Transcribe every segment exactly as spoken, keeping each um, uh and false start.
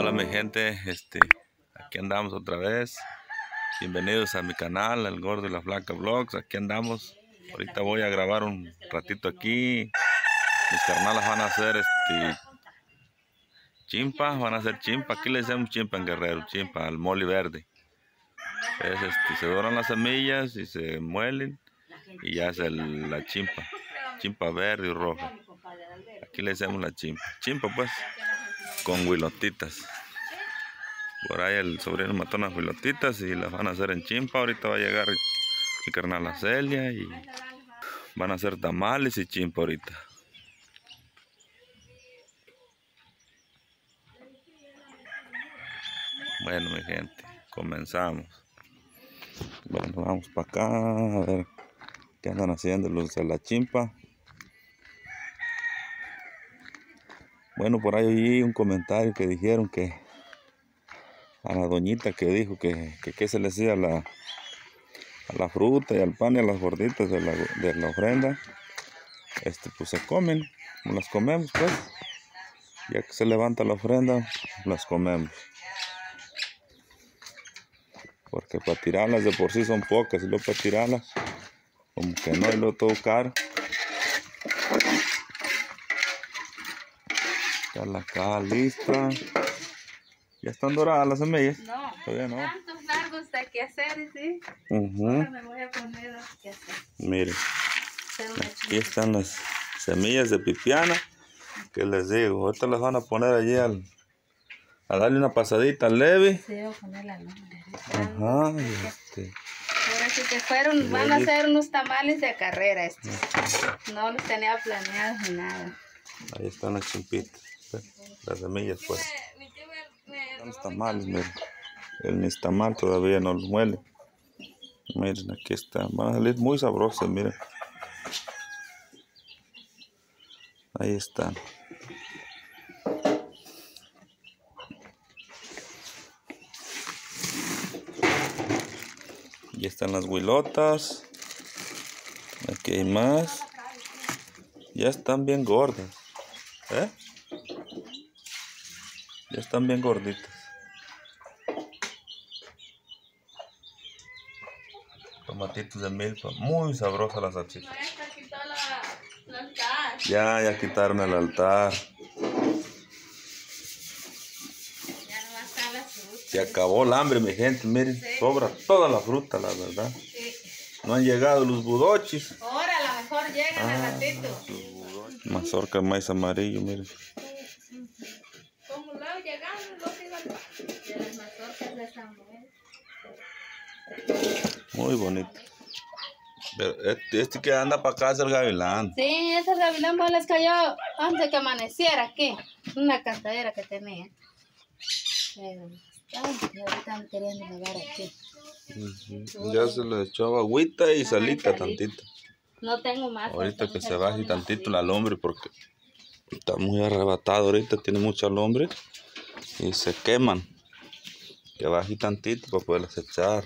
Hola mi gente, este, aquí andamos otra vez. Bienvenidos a mi canal, El Gordo y la Flaca Vlogs. Aquí andamos. Ahorita voy a grabar un ratito aquí. Mis carnalas van a hacer este chimpa, van a hacer chimpa. Aquí le decimos chimpa en Guerrero, chimpa al mole verde. Es, este, se doran las semillas y se muelen y ya es el, la chimpa, chimpa verde y roja. Aquí le decimos la chimpa, chimpa pues, con huilotitas. Por ahí el sobrino mató unas huilotitas y las van a hacer en chimpa. Ahorita va a llegar mi carnal Celia y van a hacer tamales y chimpa ahorita. Bueno mi gente, comenzamos. Bueno, vamos para acá a ver qué andan haciendo los de la chimpa. Bueno, por ahí oí un comentario que dijeron que a la doñita que dijo que que, que se le hacía a la, a la fruta y al pan y a las gorditas de la, de la ofrenda. Este, pues se comen, las comemos pues. Ya que se levanta la ofrenda, las comemos. Porque para tirarlas de por sí son pocas y luego para tirarlas, como que no hay lo todo caro. Ya la acá lista. ¿Ya están doradas las semillas? No, todavía no. Tantos largos de que hacer, ¿sí? Uh-huh. Ahora me voy a poner a qué hacer. Miren, aquí están las semillas de pipiana. Que les digo, ahorita las van a poner allí al, a darle una pasadita leve. Sí, voy a poner la lumbre. Ajá, este. Ahora sí que fueron, van a hacer unos tamales de carrera estos. No los tenía planeados ni nada. Ahí están las chimpitas, las semillas pues. Están los tamales, miren. El nistamal todavía no los muele. Miren, aquí están, van a salir muy sabrosos, miren. Ahí están. Y están las huilotas. Aquí hay más. Ya están bien gordas. ¿Eh? Ya están bien gorditas. Tomatitos de milpa. Muy sabrosas las salchichas. Ya, ya quitaron el altar. Se acabó el hambre, mi gente. Miren, sí. Sobra toda la fruta, la verdad. Sí. No han llegado los budochis. Ahora a lo mejor llegan ah, al ratito. Mazorca de maíz amarillo, miren. Como luego llegando, los iban de las mazorcas de Samuel. Muy bonito. Pero este, este que anda para acá es el gavilán. Sí, ese gavilán pues les cayó antes de que amaneciera aquí. Una cantadera que tenía. Pero... ay, y ahorita me querían lavar aquí. Uh-huh. Ya se le echó agüita y salita tantito. No tengo más. Ahorita que se baje tantito la lumbre porque está muy arrebatado ahorita, tiene mucha lumbre y se queman. Que baje tantito para poderlas echar.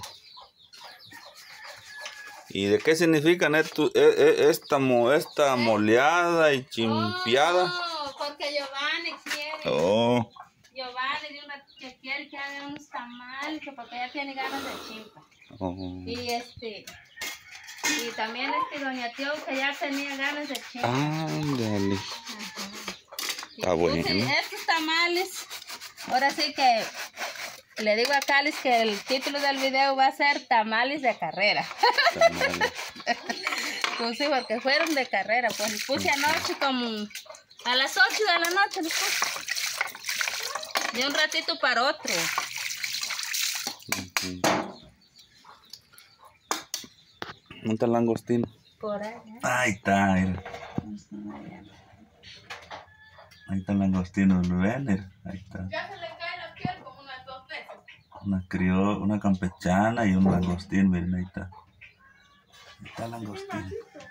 ¿Y de qué significan esto, esta, esta moleada y chimpiada? Oh, porque Giovanni quiere. Oh. Giovanni de una que quiere que haga unos tamales, porque ella tiene ganas de chimpa. Oh. Y este, y también este doña Tío que ya tenía ganas de chimpa. Ándale. Está bueno. Estos tamales, ahora sí que le digo a Cáliz que el título del video va a ser tamales de carrera. Tamales. Pues sí, porque fueron de carrera, pues los puse anoche como a las ocho de la noche los puse. De un ratito para otro. Uh-huh. ¿Dónde está el langostino? Por ahí. ¿eh? Ahí está, mira. Ahí está el langostino, ¿lo ven? Ahí está. Ya se le cae la piel como unas dos veces. Una criol, una campechana y un langostín, miren, ahí está. Ahí está el langostino.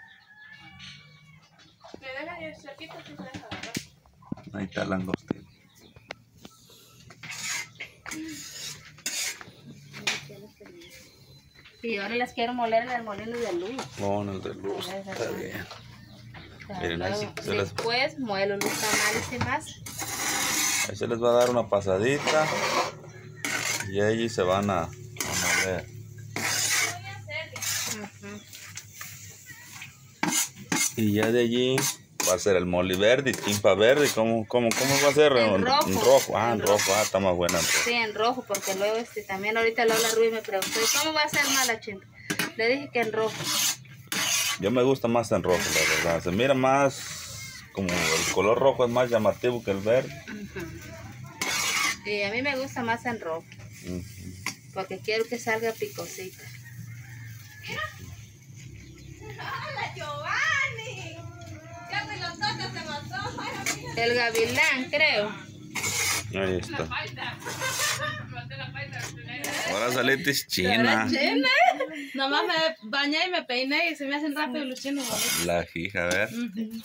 Le dejan el cerquito si se deja, ¿verdad? Ahí está el langostino. Y ahora les quiero moler en el molino de luz. No, en el de luz, está bien. Miren, ahí sí, después las... muelo los tamales y más. Ahí se les va a dar una pasadita y allí se van a, a mover. Uh-huh. Y ya de allí va a ser el mole verde y chimpa verde. ¿Cómo, cómo, cómo va a ser? En rojo. En rojo. Ah, en, en rojo. rojo. Ah, está más buena en rojo. Sí, en rojo, porque luego este también ahorita Lola Ruiz me preguntó, ¿y cómo va a ser mala chimpa? Le dije que en rojo. Yo me gusta más en rojo, la verdad. Se mira más, como el color rojo es más llamativo que el verde. Uh-huh. Y a mí me gusta más en rojo. Uh-huh. Porque quiero que salga picosita. ¡Hola, Giovanni! Ya te lo toca, se mató. El gavilán, creo. Ahí está. Ahora saliste china. ¿China? Nomás me bañé y me peiné y se me hacen rápido los chinos. La hija, a ver. El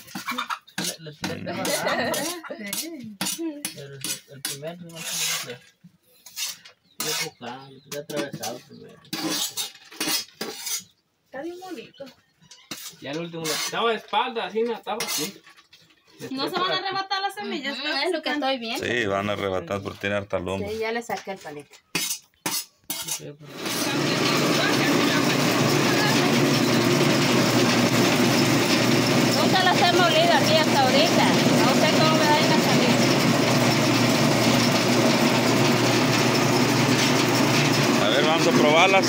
primer no se lo atravesado primero. Está bien bonito. Ya el último estaba de espalda, así no estaba así. ¿No se van a arrebatar las semillas? Uh-huh. Es lo que estoy viendo. Sí, van a arrebatar porque tiene harta loma. Sí, ya le saqué el palito. Nunca las he molido aquí hasta ahorita. No sé cómo me vayan a salir. A ver, vamos a probarlas.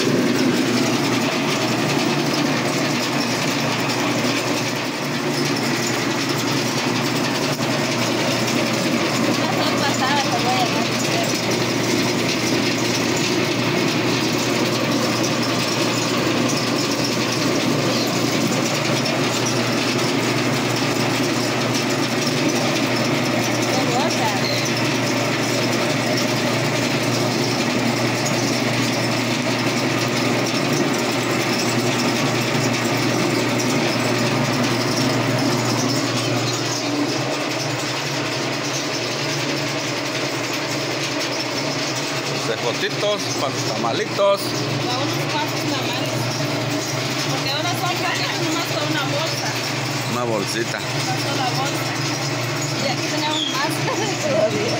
Cejotitos, tamalitos. Vamos a pasar tamales. Porque ahora son paquetes nomás con una bolsa. Una bolsita. Pasó la bolsa. Y aquí tenemos más todavía.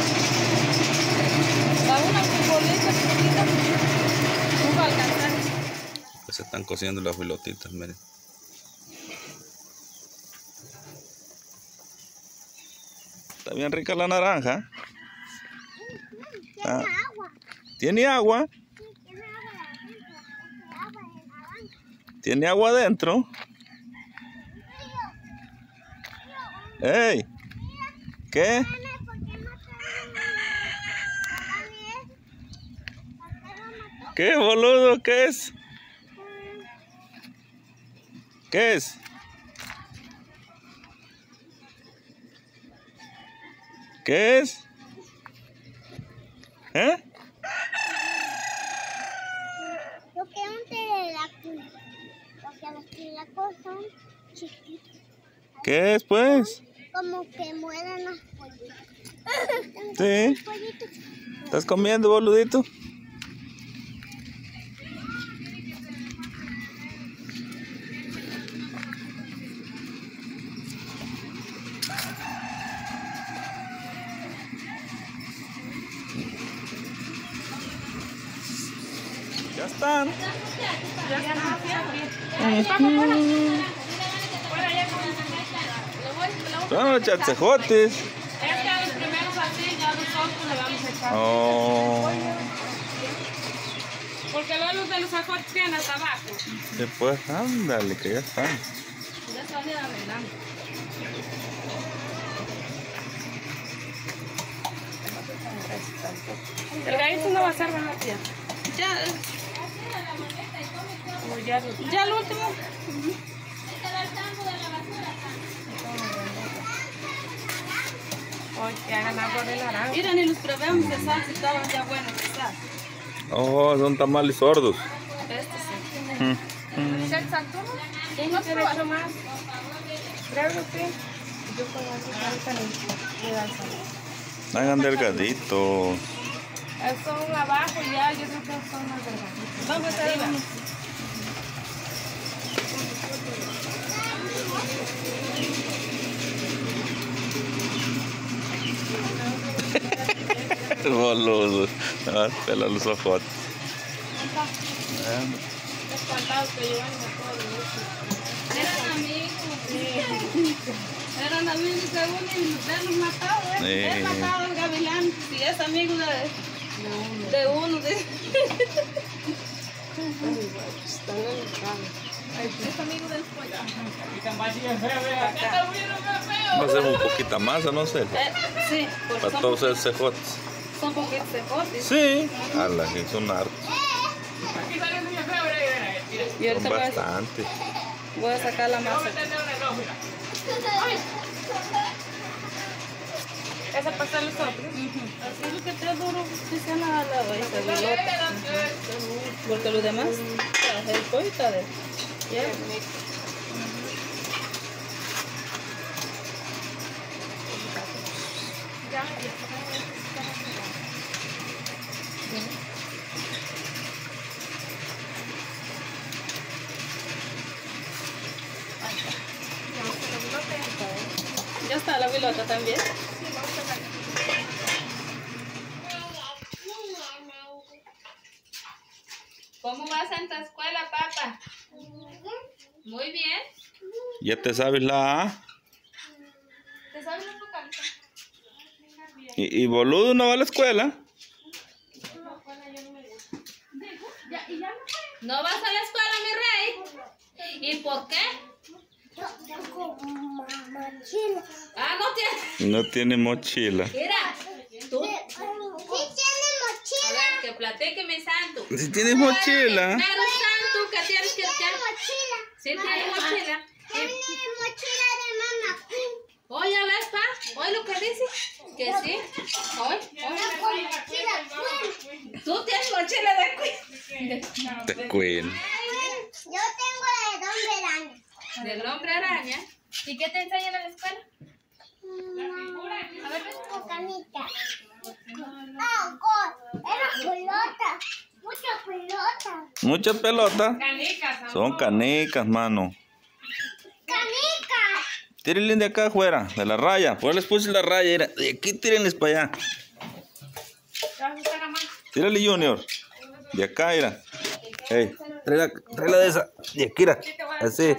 Da una bolita chiquita. No va a alcanzar. Pues se están cociendo las filotitas, miren. Está bien rica la naranja. Ah. ¿Tiene agua? ¿Tiene agua adentro? ¡Ey! ¿Qué? ¿Qué, boludo? ¿Qué es? ¿Qué es? ¿Qué es? ¿Eh? Lo que antes de la porque los tilacos son chiquitos. ¿Qué es, pues? Como que mueren los pollitos. Sí. Pollitos. ¿Estás comiendo, boludito? Ya están. Ya están. Son los chatzejotes. Es que los primeros así, ya los otros le vamos a echar. Oh. Porque luego los de los ajotes tienen hasta abajo. Después, ándale, que ya están. Ya están arreglando. El gallito no va a ser buena tía. Ya. Oh, ya, ya el último. Uh-huh. Hoy que hagan agua de naranja. Miren, y los probemos de sal si estaban ya buenos de sal. Oh, son tamales sordos. Este sí. Mm. Mm. ¿Ya exacto? ¿Tengo que hecho más? Creo que sí. Yo pongo así, le dan sal. Hagan delgaditos. Son abajo ya, yo creo que son más delgaditos. Vamos a hacer unos. boludo. No, pela los ojos. Espantados que llevan a todos los Eran amigos. Eran amigos de uno y los matados. ¿eh? Él mataba al gavilán. Si es amigo de, de uno. De... Es amigo del pollo. Va a ser un poquito más, no sé. Eh, sí, porque para todos esos cejotes. Son poquitos cejotes. Sí. A la que son hartos. Y Son ahorita voy a, bastante. voy a sacar la masa. Esa pasa los otros. Así es lo que te duro que sea la la esa vilota. Porque los demás, el pollo está de. Ya. Ya está la vilota también. ¿Cómo vas en tu escuela, papá? Muy bien. ¿Ya te sabes la A? ¿Te sabes la vocalista? ¿Y, y boludo no va a la escuela? ¿No vas a la escuela, mi rey? ¿Y por qué? Ah, no tienes. No tiene mochila. Mira, tú. Sí tiene A mochila. ver, que platique mi santo. Si tienes mochila. Pero santo, que tienes que Tiene estar. mochila. Sí, tiene mochila. Tiene mochila de mamá. Oye, ¿ves, pa? ¿Oye lo que dice? Que sí. Oye, oye. Mochila, Tú tienes mochila de cuida. Te cuiden. yo tengo la de Don Veraño. Del hombre araña. ¿Y qué te enseñan en la escuela? A ver, con canita. Ah, gol. Era pelota. Mucha pelota. Muchas pelotas. Son canicas, mano. Canica. Tírenle de acá afuera, de la raya. Pues les puse la raya. Mira. De aquí tírenles para allá. Tírale, Junior. De acá, mira. Hey, tráela, tráela de esa. De aquí, mira. Así.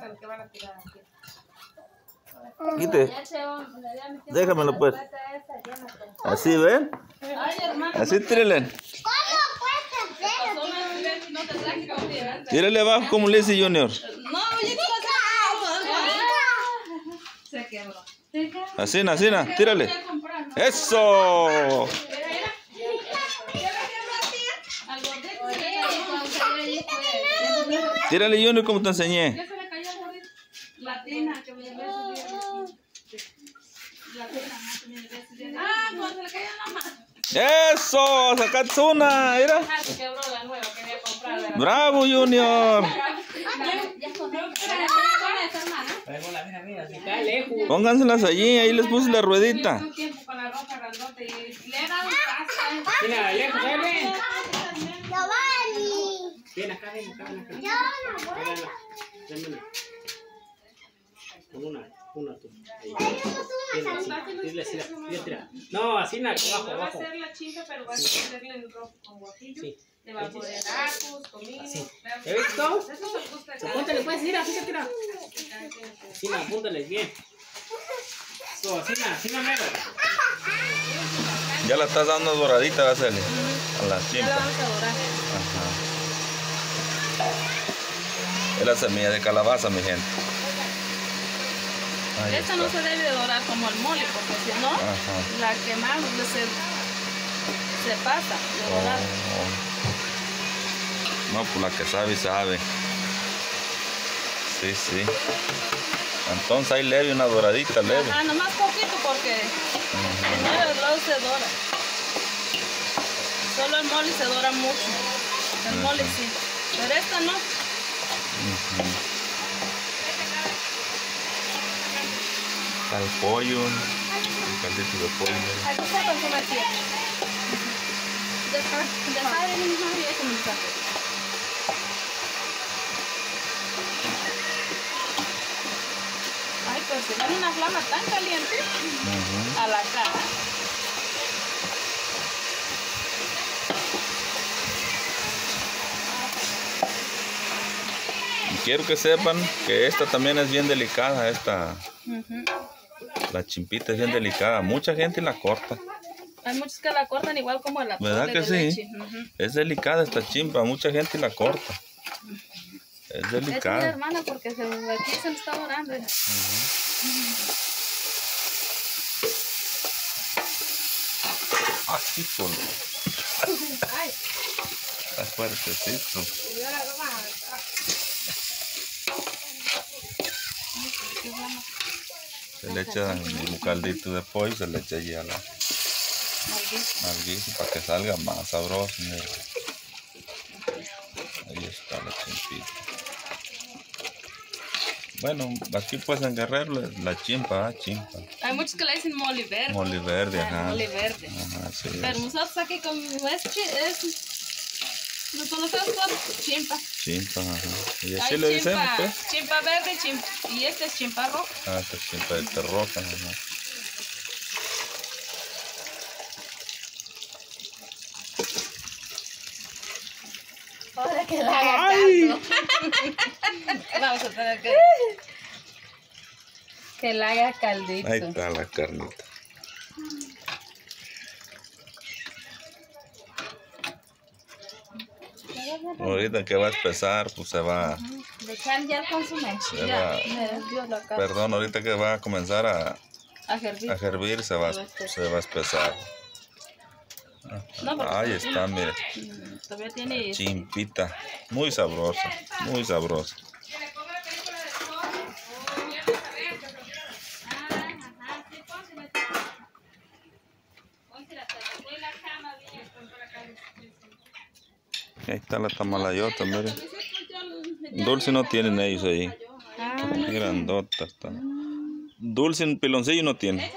Quite. Déjamelo, pues. Así, ¿ven? Ay, hermano. Así tírenle. ¿Cómo puedes hacer? No te traje comida. Tírale abajo como le dice Junior. No, oye, ¿qué se quebró. Así, así, tírale. ¡Eso! Tírale, Junior, como te enseñé. Ya se le cayó el gordito. La tina que me llevé ese día. La tina, no, que me llevé ese día. Ah, cuando se le cayó la mano. ¡Eso! ¡Sacaste una! Mira. Ah, se quebró la nueva que había comprado. ¡Bravo, Junior! Mira, mira, si está lejos. Pónganselas allí, ahí les puse la ruedita. Un tiempo con la ropa grandote y le he dado pasta. Mira, lejos, ven, ven. Giovanni. Ven acá, ven acá, ven acá. Yo no voy. Dame una. Dame una. Con una, una tú. Ahí. Tenemos Tira, una así, salsa. tira, tira, tira, tira. No, así, na, abajo, Va a abajo. hacer la chinga, pero va a hacerle el rojo con guajillo. Sí. Le va a poner ajos, comino. Así. ¿Ya visto? Eso me gusta acá. Apúntale, pues, mira, fíjate, mira. Así, na, apúntales bien. Eso, así, na, así, na, mero. Ya la estás dando doradita, va a salir. A la Ya la chimpa. vamos a dorar. Ajá. Es la semilla de calabaza, mi gente. Ahí Esta no está. se debe de dorar como el mole, porque si no, Ajá. la quemamos se, se pasa de dorar. Oh. No, pues la que sabe, sabe. Sí, sí. Entonces ahí leve, una doradita leve. Ajá, nomás poquito porque primero el lado se dora. Solo el mole se dora mucho. El mole sí. Pero esta no. Está el pollo, el caldito de pollo. mira. Aquí está con su vacía. Deja, deja de mismo y eso me saca. Ay, pues si dan una flama tan caliente Ujú. a la cara. quiero que sepan que esta también es bien delicada, esta. Uh-huh. La chimpita es bien delicada. Mucha gente la corta. Hay muchos que la cortan igual como la ¿Verdad que de sí? leche. Uh-huh. Es delicada esta chimpa. Mucha gente la corta. Es Esta es mi delicada. hermana porque se, aquí se me está orando. Uh-huh. Así por. Está fuertecito. Se le echa un caldito de pollo, se le echa allí a la nalguita para que salga más sabroso. Mira. Ahí está la chimpita. Bueno, aquí pues en Guerrero la chimpa, ah, chimpa. Hay muchos que le dicen mole verde. Mole verde, Ah, ajá. mole verde. Ajá, sí. Pero es. nosotros aquí con es, es nos conocemos por chimpa. Chimpa, ajá. Y Hay así le decimos, chimpa, pues. chimpa verde y chimpa, y este es chimpa roja. Ah, esta chimpa de roja, ajá. Ahora que la haga caldo. Vamos a tener que que la haga caldito. Ahí está la carnita. Ahorita que va a empezar, pues se va. De echar ya el consumo. Se Ya, va. me dio la cara. Perdón, ahorita que va a comenzar a, A hervir. a hervir, se va, se va a espesar. No, porque Ahí está, mire. mm, todavía tiene. Chimpita. Muy sabrosa. Muy sabrosa. Ahí está la tamalayota, mire. Dulce no tienen ellos ahí. Ah, Qué grandota está. Dulce en piloncillo no tiene.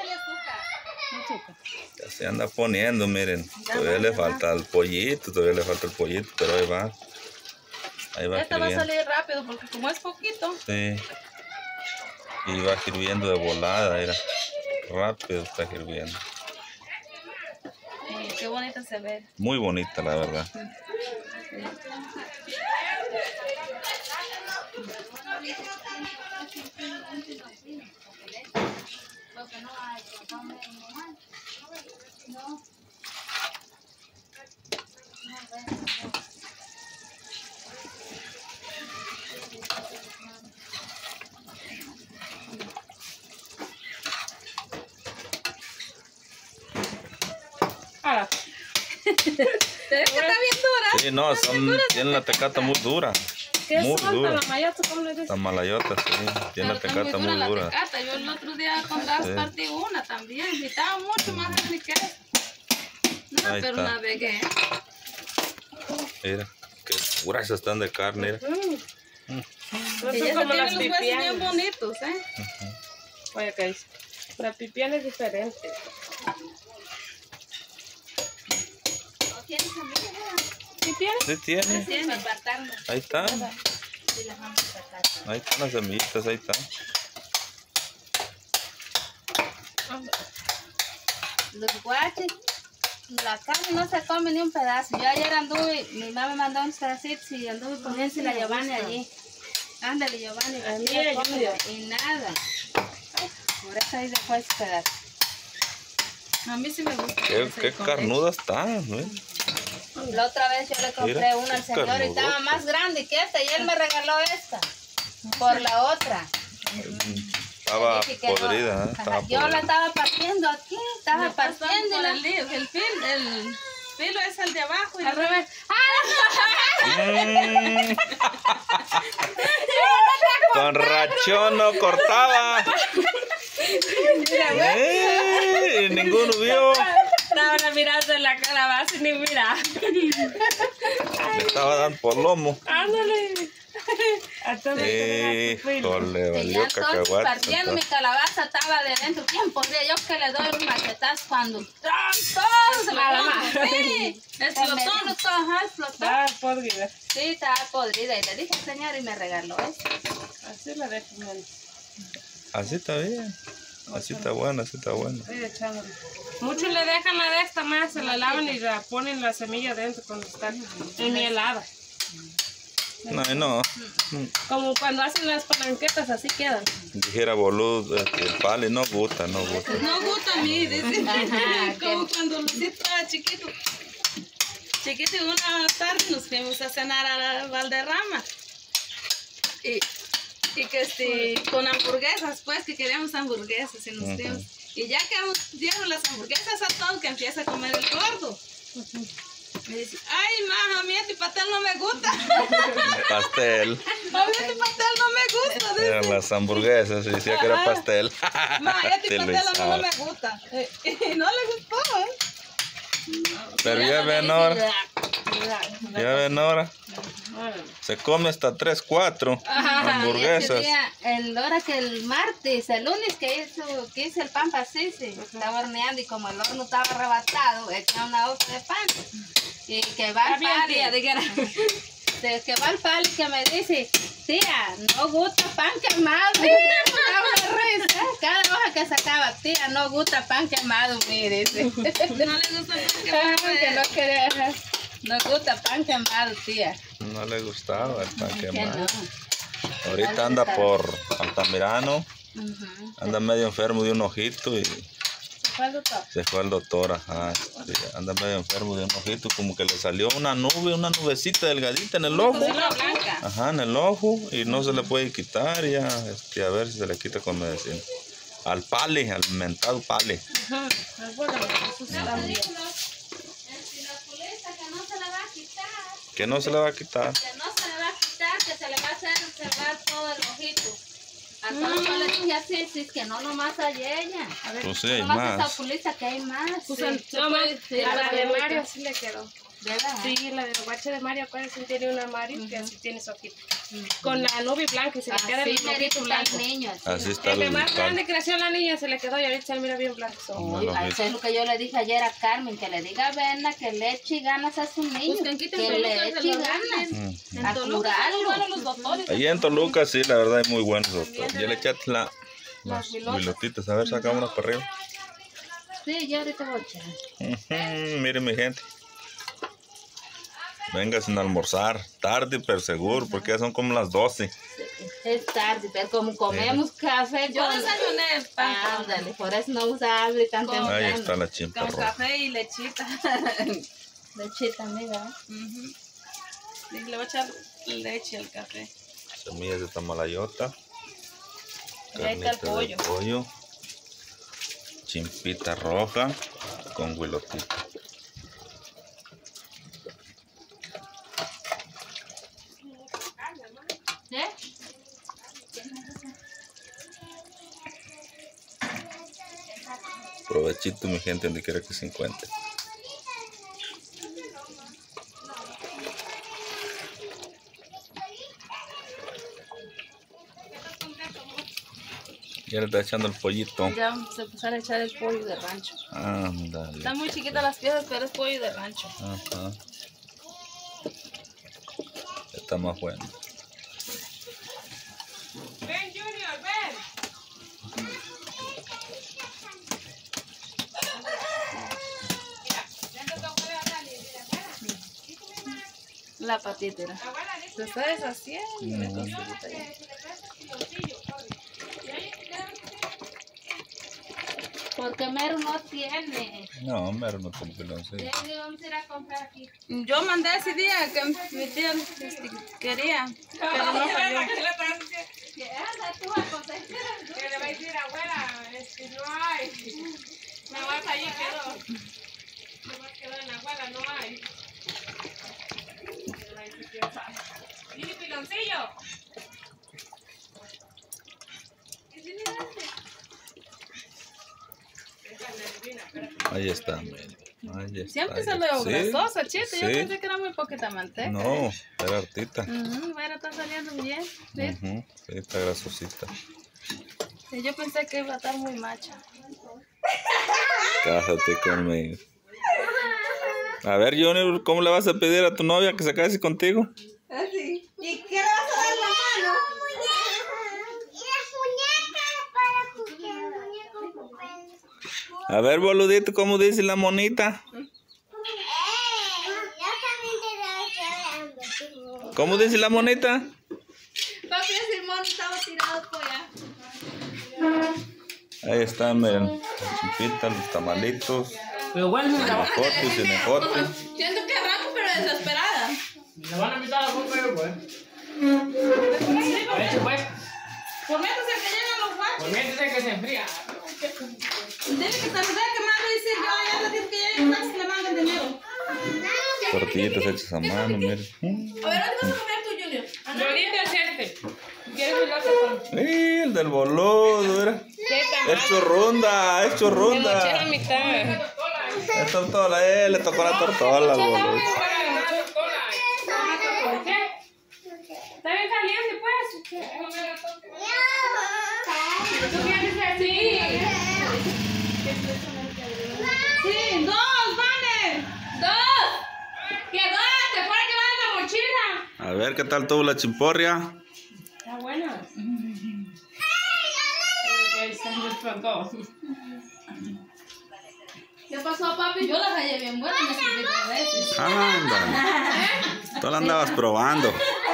Ya se anda poniendo, miren. Todavía le falta el pollito, todavía le falta el pollito, pero ahí va. Ahí va esta va a hirviendo. salir rápido porque como es poquito. Sí. Y va hirviendo de volada, mira. Rápido está hirviendo. Ay, qué bonita se ve. Muy bonita, la verdad. Ah. ¿Te ves que está bien dura? Sí, no, son, tienen la tecata muy dura. ¿Qué Muy son dura. mayota? ¿Cómo le dicen? La malayota, sí. Tiene la Pero está tecata muy la dura. tecata. Yo el otro día con gas Sí. partí una también. Y estaba mucho más grande que esta. No, Ahí pero está. navegué. Mira, qué puras están de carne. Mira. Y ya tienen los huesos bien bonitos, ¿eh? Oye, ¿qué dice? La pipián es diferente. ¿No tienes amigas? ¿Pipián? Sí tiene. Tiene, apartarlo. Ahí están. Sí, las vamos a sacar. Ahí están las semillitas, ahí están. Los guaches, la carne no se come ni un pedazo. Yo ayer anduve, mi mamá me mandó unos pedacitos y anduve poniendo la Giovanni allí. Ándale, Giovanni, A mí aquí la come ayuda. y nada. Por eso ahí dejó ese pedazo. A mí sí me gusta. Qué, ese qué con carnudas están, ¿no? leche. La otra vez yo le compré Mira, una al qué señor y estaba carnudota. más grande que esta y él me regaló esta por la otra. Estaba Dije que no. podrida, ¿eh? Estaba Ajá, yo la podrida. estaba partiendo aquí, estaba partiendo por la el, lío, el fil, el filo es el de abajo y al revés. Mm. Con rachón no cortaba. Eh, y ninguno vio. Estaba mirando la calabaza y ni mira. Le estaba dando por lomo. Ándale. Eh, Híjole, Y ya valió estoy cacahuate. partiendo, mi entonces. calabaza estaba de dentro. ¿Quién podría yo que le doy un machetazo cuando todo se me Nada va? más. Sí, explotó, no todo, ajá, explotó. Estaba podrida. Sí, estaba podrida y le dije al señor y me regaló esto. Así la dejo, man. Así está bien. Así está bueno, así está bueno. Voy echándole. Muchos le dejan la de esta más, se la lavan y la ponen la semilla dentro cuando está en mi helada. No, no. Como cuando hacen las palanquetas, así quedan. Dijera boludo, el pali no gusta, no gusta. No gusta a mí, dice. Ajá, Como que- cuando Lucito estaba chiquito. Chiquito, y una tarde nos fuimos a cenar a la Valderrama. Y, y que este, con hamburguesas, pues, que queríamos hamburguesas y nos Ujú. fuimos. Y ya que dieron las hamburguesas a todo, que empieza a comer el gordo. Me dice, ay, ma, a mí este pastel no me gusta. Pastel. A mí este pastel no me gusta. Dice. Eran las hamburguesas, y decía que era pastel. Ma, este Te lo pastel a mí no sabe. me gusta. Eh, Y no le gustó, ¿eh? Pero ya ven ahora, ya ven ahora. Se come hasta tres, cuatro Ajá, ese hamburguesas. día, el hora que el martes, el lunes que hizo, que hice el pan para Cici, estaba horneando y como el horno estaba arrebatado, eché una hoja de pan. Y que va el Está bien, tía, pali, dijera. de que va el pali que me dice, tía, no gusta pan quemado. Me daba una risa. Cada hoja que sacaba, tía, no gusta pan quemado, mire. dice. No le gusta el pan quemado, que eh. no quería, no gusta pan quemado, tía. No le gustaba el pan Que quemado. no. Ahorita anda por Altamirano, Ujú. anda medio enfermo de un ojito y ¿Fue el doctor? se fue al doctor. Ajá, sí, anda medio enfermo de un ojito, como que le salió una nube, una nubecita delgadita en el ojo. Cosita blanca. Ajá, en el ojo y no se le puede quitar ya, este, a ver si se le quita con medicina. Al pali, al mentado pali. Ajá. Es bueno, eso está bien. Que no se le va a quitar, Que no se le va a quitar. que no se le va a quitar, que se le va a hacer cerrar todo el ojito. A todos yo le dije así, sí, que no nomás hay ella. A ver, Pues sí, hay nomás esa más. oculista que hay más. Pues sí. el- Se puede- sí, a la de puede- Mario sí le quedó. ¿Verdad? Sí, la de guache de Mario, acuérdense, tiene una Mario que así tiene su ojito. Con la nube blanca y se le queda Así el me ojito dijo el blanco. niño. Así. Así está Entre el más grande pali. creció la niña, se le quedó y ahorita se mira bien blanco. No, Uy, lo eso es lo que yo le dije ayer a Carmen, que le diga a Berna que le eche y ganas a su niño. Pues que en Quito, en que Toluca, le se eche lo ganas. venden. Mm. En A Toluca son curarlo. buenos los doctores. Ahí en Toluca sí, la verdad es muy bueno, doctor. Ya le echaste la, las huilotitas, a ver, sacámonos para arriba. Sí, yo ahorita voy a echar. Ujú, miren mi gente. Venga sin almorzar, tarde pero seguro, porque ya son como las doce. Es tarde, pero como comemos café Yo con... desayuné pan con- Ándale, por eso no usa hambre tan Con- temprano. Ahí está la chimpa con roja. café y lechita. Lechita, mira. Ujú. Dije, le voy a echar leche al café. Semillas de tamalayota. Y ahí está el carnita de pollo. pollo. Chimpita roja con huilotito. ¿Eh? Provechito mi gente donde quiera que se encuentre. Ya le está echando el pollito. Ya se empezaron a echar el pollo de rancho. Ándale. Están muy chiquitas las piezas, pero es pollo de rancho. Ajá. Está más bueno. Ven, Junior, ven. La patita era. Se está deshaciendo. la cosita ya. Porque Mero no tiene. No, mero no tiene piloncillo. Sí, vamos a ir a comprar aquí. Yo mandé ese día que mi tía este, quería, pero no salió. Que anda tú a conseguir. Que le va a decir, abuela, este, no hay. La más allí quedó. No más quedó en la abuela, no hay. Le va a decir, ¿quién sabe? Mini piloncillo. Ahí está, miren. Ahí está. Siempre se ya. lo Sí, grasosa, chiste. Yo sí. pensé que era muy poquita manteca. No, era hartita. Ujú, bueno, está saliendo bien. ¿sí? Ujú, sí, está grasosita. Sí, yo pensé que iba a estar muy macha. Cásate conmigo. A ver, Junior, ¿cómo le vas a pedir a tu novia que se case contigo? ¿Y qué le vas a dar la mano? Y las muñecas para jugar. Muñecos juguetes. A ver, boludito, ¿cómo dice la monita? Eh, yo también te doy que ¿Cómo dice la monita? Papi, ese mono estaba tirado por allá. Ahí están, miren. Las chimpitas, los tamalitos. Pero bueno, Sin la, ejote, sin ejote. Siento que arranco, pero desesperada. la van a invitar a la boca, pues. A ver, pues. Por mientras se que llegan los guachos. Por mientras que se enfría. Dile que saludé, que me va a decir yo allá le digo que ya lleguen los le mandan dinero. Tortillitas hechas a mano, miren. A ver, ¿dónde vas a comer tú, Junior? Ahorita es este. ¿Quieres un otro? ¡Eh, el del boludo! Mira. ¿Qué tamaño? Hecho ronda, hecho Me moché la ronda. mitad. Es tortola, eh, le tocó la tortola al boludo. Está bien caliente, pues. ¿Tú quieres así? Sí, dos, vale. ¡Dos! ¿Qué dos? ¿Te puedes llevar la mochila? A ver qué tal tuvo la chimporria. Está buena. Ok, se me espantó. ¿Qué pasó, papi? Yo las hallé bien buenas, me sirví tres veces. Ándale. Tú la andabas probando.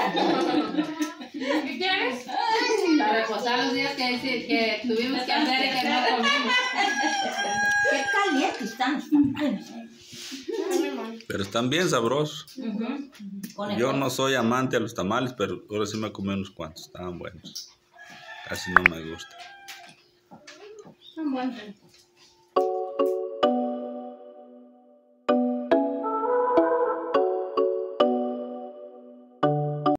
¿Qué quieres? Para reposar los días que, que tuvimos que hacer y que no comimos. Qué caliente están los tamales. Pero están bien sabrosos. Yo no soy amante a los tamales, pero ahora sí me comí unos cuantos. Estaban buenos. Casi no me gusta. Son buenos.